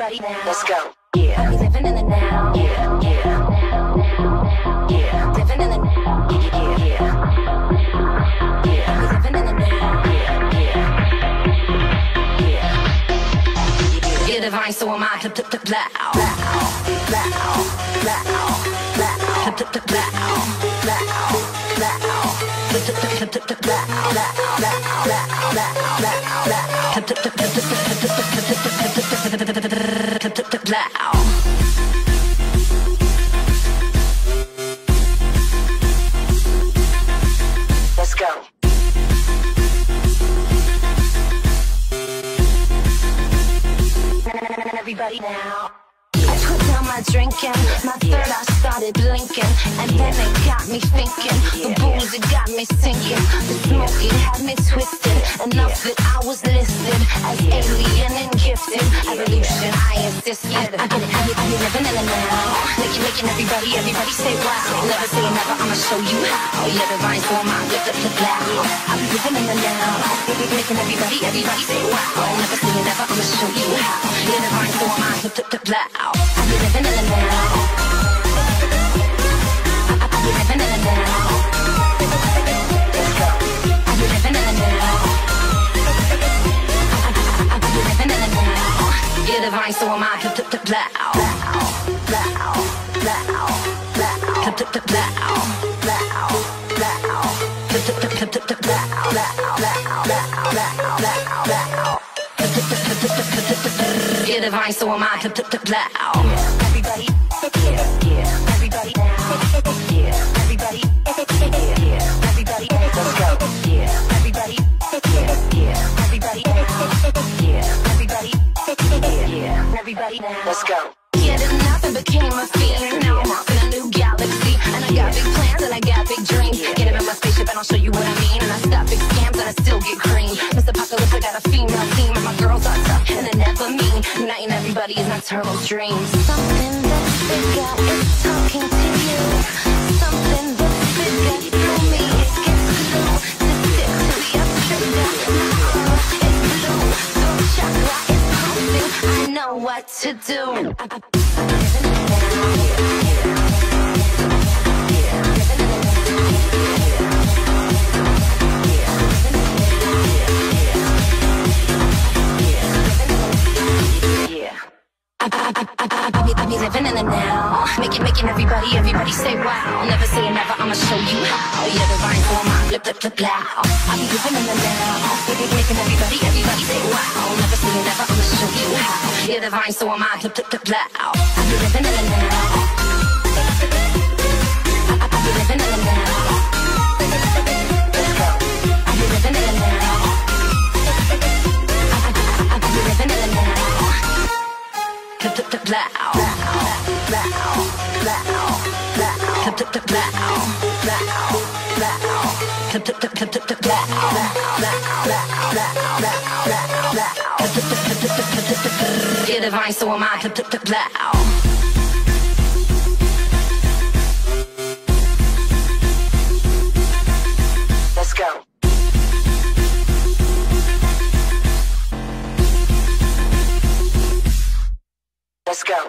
Everybody now, let's go. Yeah, we living in the now. Yeah, yeah, yeah. Living in the now. Yeah, yeah, yeah. We living in the now. Yeah, yeah, yeah. You're divine, so am I. Loud, loud, loud, loud, let's go. Everybody now. I put down my drinking, my third eye started blinking, and then it got me thinking. The booze, it got me sinking. The smoke, it had me twisted. Enough that I was listed as alien and gifted. Evolution, I insisted. I be living in the now. Making everybody say wow. Never say never, I'ma show you how. You're divine, so am I. Loud. I be living in the now. Making everybody say wow. Never say never, I'ma show you how. You're divine, so am I. Loud. I be living in the now. I be living in the now. Let's go. I be living in the now. I be living in the now. You're divine, so am I. Loud. You're divine, so am I. Loud. Everybody, yeah. Everybody now. Yeah. Everybody, yeah. Everybody, let's go. Yeah. Everybody, yeah. Everybody now. Yeah. Everybody, yeah. Everybody now. Let's go. Yeah, then nothing became a fiend. Now I'm off in a new galaxy, and I got big plans and I got big dreams. Get up in my spaceship and I'll show you what I mean. And I stop big scams and I still get cream. Mr. Apocalypse, I got a female team, and my girls are tough and they're never mean. Uniting everybody is nocturnal dreams. Something that's bigger is talking to you. Something that's bigger for me. It gets blue. To stick to your trigger. It's blue. Throat chakra is pumping. I know what to do. I be living in the now. Making everybody say wow. Never say never, I'ma show you how. You're divine, so am I. Loud. I be living in the now. Making everybody say wow. Never say never, I'ma show you how. You're divine, so am I. Loud. I be living in the now. I be living in the now. Let's go. I be living in the now. I be living in the now. You're divine, so am I. Loud. Let's go. Let's go.